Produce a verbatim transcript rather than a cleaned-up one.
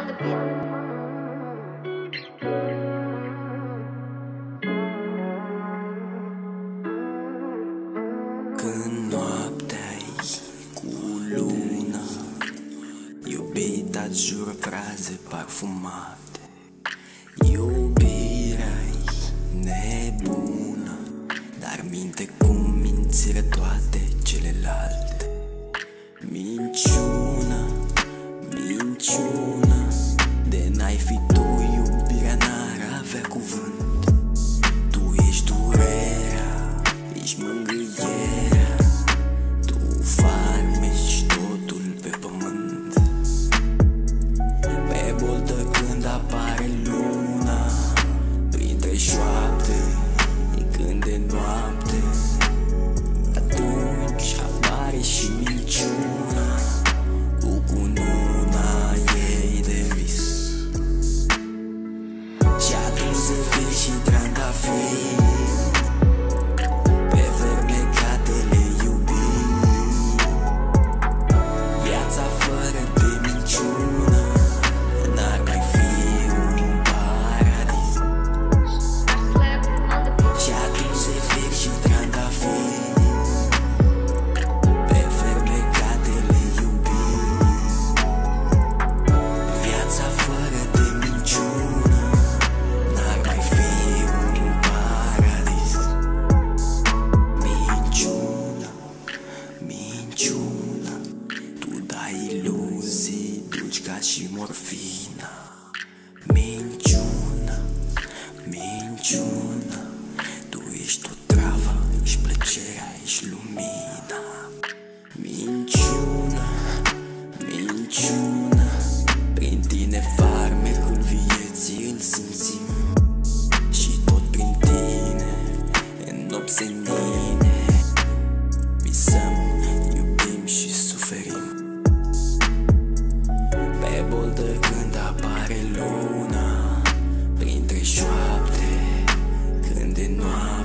on the beat. Când noaptea-i cu luna, iubita-ți jură fraze parfumate. Iubirea-i nebună, dar minte cum mințire toate celelalte. Minciună, minciună, de n-ai fi tu, iubirea n-ar avea cuvânt. Tu ești durerea, ești mângâierea, tu farmeci totul pe pământ. Pe boltă când apare luna, printre șoapte, când e noapte, atunci apare și minciuna, cu cununa ei de vis. Și atunci se vezi și trandafiri, pe fermecatele iubirii. Viața fără de minciună n-ar mai fi un paradis. Și atunci se vezi și trandafiri, pe fermecatele iubirii. Viața fără de minciună n-ar mai fi un paradis. Minciună, minciună, tu dai iluzii, duci ca și morfina. Minciună, minciună, tu ești o travă, ești plăcerea, ești lumina. Minciună, minciună, prin tine farmecul vieții îl simțim. Și tot prin tine, în nopți senine, visăm, iubim și suferim. Pe boltă când apare luna, printre șoapte, când e noapte,